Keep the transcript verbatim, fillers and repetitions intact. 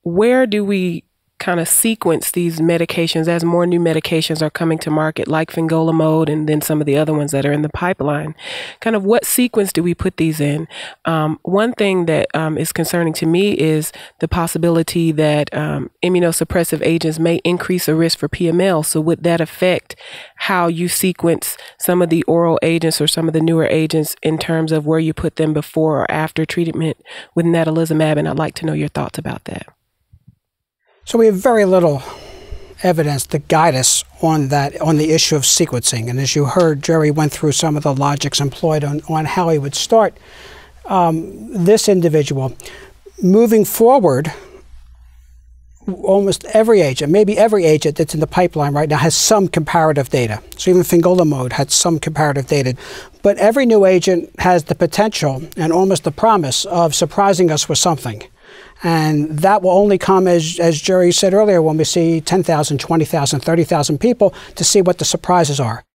where do we kind of sequence these medications as more new medications are coming to market, like fingolimod and then some of the other ones that are in the pipeline? Kind of what sequence do we put these in? Um, one thing that um, is concerning to me is the possibility that um, immunosuppressive agents may increase a risk for P M L. So would that affect how you sequence some of the oral agents or some of the newer agents in terms of where you put them before or after treatment with natalizumab? And I'd like to know your thoughts about that. So we have very little evidence to guide us on that, on the issue of sequencing. And as you heard, Jerry went through some of the logics employed on, on how he would start um, this individual. Moving forward, almost every agent, maybe every agent that's in the pipeline right now has some comparative data. So even fingolimod had some comparative data. But every new agent has the potential and almost the promise of surprising us with something. And that will only come, as, as Jerry said earlier, when we see ten thousand, twenty thousand, thirty thousand people to see what the surprises are.